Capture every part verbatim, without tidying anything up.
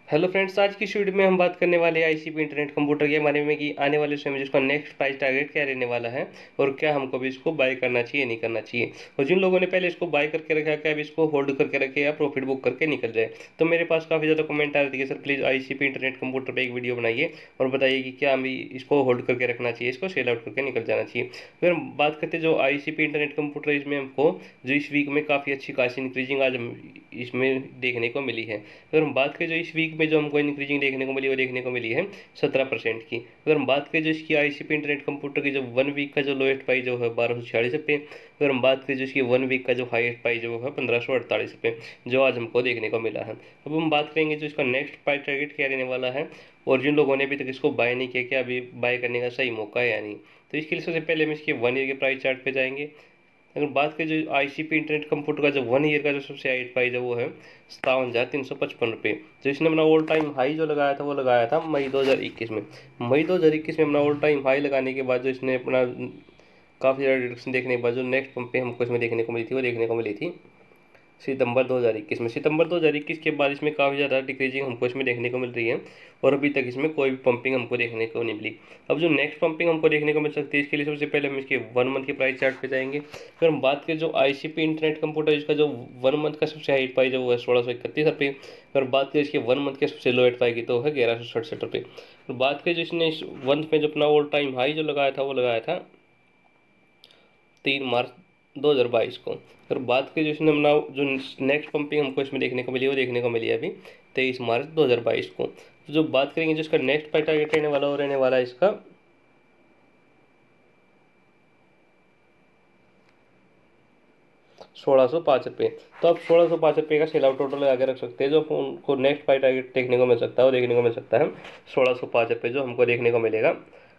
Hello friends, आज की इस वीडियो में हम बात करने वाले हैं आईसीपी इंटरनेट कंप्यूटर के बारे में कि आने वाले समय में जिसका नेक्स्ट प्राइस टारगेट क्या रहने वाला है और क्या हमको भी इसको बाय करना चाहिए नहीं करना चाहिए। और जिन लोगों ने पहले इसको बाय करके रखा है क्या अभी इसको होल्ड करके रखे या प्रॉफिट बुक करके निकल जाए। तो मेरे पास काफ़ी ज़्यादा कमेंट आ रहे थे कि sir please ICP internet computer पर एक वीडियो बनाइए और बताइए कि क्या अभी इसको होल्ड करके रखना चाहिए, इसको सेल आउट करके निकल जाना चाहिए। फिर हम बात करते हैं जो आईसीपी इंटरनेट कंप्यूटर, इसमें हमको जो इस वीक में काफ़ी अच्छी खासी इंक्रीजिंग आज इसमें देखने को मिली है। अगर हम बात करें जो इस वीक में जो हमको इंक्रीजिंग देखने को मिली वो देखने को मिली है सत्रह परसेंट की। अगर हम बात करें जो इसकी आईसीपी इंटरनेट कंप्यूटर की जो वन वीक का जो लोएस्ट प्राइस जो है बारह सौ छियालीस रुपये, अगर हम बात करें जो इसकी वन वीक का जो हाईएस्ट प्राइस जो है पंद्रह सौ अड़तालीस रुपये जो आज हमको देखने को मिला है। अब हम बात करेंगे जो इसका नेक्स्ट प्राइस टारगेट क्या रहने वाला है और जिन लोगों ने अभी तक इसको बाय नहीं किया क्या अभी बाय करने का सही मौका है या नहीं। तो इसके लिए सबसे पहले हम इसके वन ईयर के प्राइस चार्ट पे जाएंगे। अगर बात करें जो आईसीपी इंटरनेट कंप्यूटर का जो वन ईयर का जो सबसे हाइट प्राइस है वो है सतावन हज़ार तीन सौ पचपन रुपये। जो इसने अपना ऑल टाइम हाई जो लगाया था वो लगाया था मई दो हज़ार इक्कीस में। मई दो हज़ार इक्कीस में अपना ऑल टाइम हाई लगाने के बाद जो इसने अपना काफ़ी ज़्यादा डिडक्शन देखने के बाद जो नेक्स्ट पंप पे हमको इसमें देखने को मिली थी वो देखने को मिली थी सितंबर दो हज़ार इक्कीस में। सितंबर दो हज़ार इक्कीस के बाद इसमें काफ़ी ज़्यादा डिक्रीजिंग हमको इसमें देखने को मिल रही है और अभी तक इसमें कोई भी पंपिंग हमको देखने को नहीं मिली। अब जो नेक्स्ट पंपिंग हमको देखने को मिल सकती है इसके लिए सबसे पहले हम इसके वन मंथ के प्राइस चार्ट पे जाएंगे। फिर हम बात करें जो आईसीपी इंटरनेट कंप्यूटर इसका जो वन मंथ का सबसे हाई प्राइस है वो है सोलह सौ इकतीस रुपये। अगर बात करें इसके वन मंथ के सबसे लोएस्ट प्राइस की तो है ग्यारह सौ सड़सठ रुपये। और बात करें जो इसने इस मंथ में जो अपना ऑल टाइम हाई जो लगाया था वो लगाया था तीन मार्च दो हज़ार बाईस को। अगर बात करें जो इसने अपना जो नेक्स्ट पंपिंग हमको इसमें देखने को मिली वो देखने को मिली है अभी तेईस मार्च दो हज़ार बाईस को। तो जो बात करेंगे जो इसका नेक्स्ट प्राइस टारगेट रहने वाला वो रहने वाला है इसका सोलह सौ पाँच रुपये। तो आप सोलह सौ पाँच रुपये का सेल आउट टोटल लगा के रख सकते हैं। जो उनको नेक्स्ट प्राइस टारगेट देखने को मिल सकता है वो देखने को मिल सकता है सोलह सौ पाँच रुपये जो हमको देखने को मिलेगा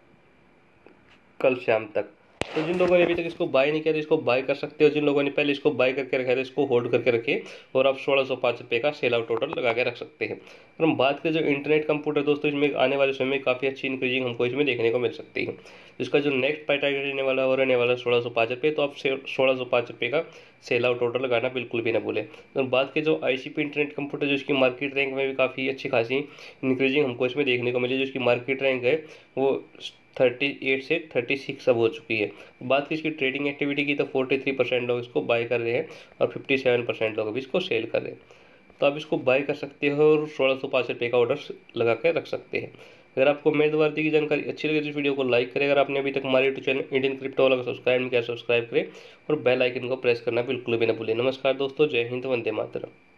कल शाम तक। तो जिन लोगों ने अभी तक इसको बाय नहीं किया तो इसको बाय कर सकते हो। जिन लोगों ने पहले इसको बाय करके रखा है इसको होल्ड करके रखे और आप सोलह सौ पाँच रुपये का सेल आउट टोटल लगा के रख सकते हैं। और हम बात करें जो इंटरनेट कंप्यूटर दोस्तों इसमें आने वाले समय में काफ़ी अच्छी इंक्रीजिंग हमको इसमें देखने को मिल सकती है। इसका जो नेक्स्ट प्राइस टारगेट रहने वाला और रहने वाला सोलह सौ पाँच रुपये। तो आप सोलह सौ पाँच रुपये का सेल आउट टोटल लगाना बिल्कुल भी ना भूलें। तो बात की जो आईसीपी इंटरनेट कंप्यूटर जो इसकी मार्केट रैंक में भी काफ़ी अच्छी खासी इंक्रीजिंग हमको इसमें देखने को मिली। जो इसकी मार्केट रैंक है वो थर्टी एट से थर्टी सिक्स अब हो चुकी है। बात की इसकी ट्रेडिंग एक्टिविटी की तो फोर्टी थ्री परसेंट लोग इसको बाय कर रहे हैं और फिफ्टी सेवन परसेंट लोग अभी इसको सेल कर रहे हैं। तो आप इसको बाय कर सकते हो और सोलह सौ पाँच रुपये का ऑर्डर लगा कर रख सकते हैं। अगर आपको मेरे द्वारा दी गई जानकारी अच्छी लगे तो इस वीडियो को लाइक करें। अगर आपने अभी तक हमारे यूट्यूब चैनल इंडियन क्रिप्टो वाला को सब्सक्राइब नहीं किया सब्सक्राइब करें और बेल आइकन को प्रेस करना बिल्कुल भी ना भूलें। नमस्कार दोस्तों, जय हिंद, वंदे मातरम।